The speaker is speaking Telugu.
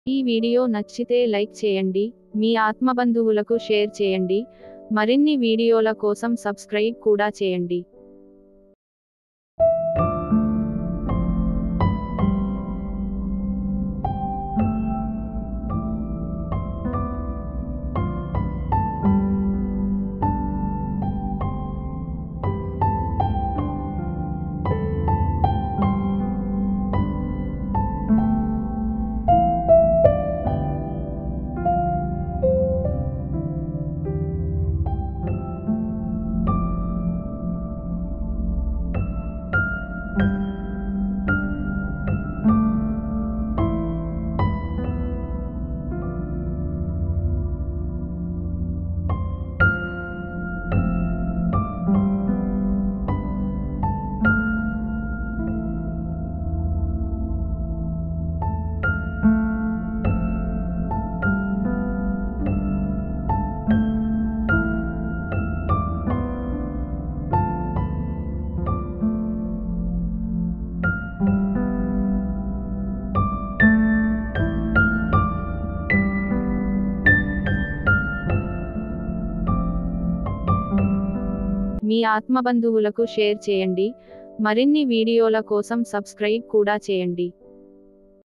ఈ వీడియో నచ్చితే లైక్ చేయండి, మీ ఆత్మబంధువులకు షేర్ చేయండి, మరిన్ని వీడియోల కోసం సబ్స్క్రైబ్ కూడా చేయండి. మీ ఆత్మబంధువులకు షేర్ చేయండి, మరిన్ని వీడియోల కోసం సబ్స్క్రైబ్ కూడా చేయండి.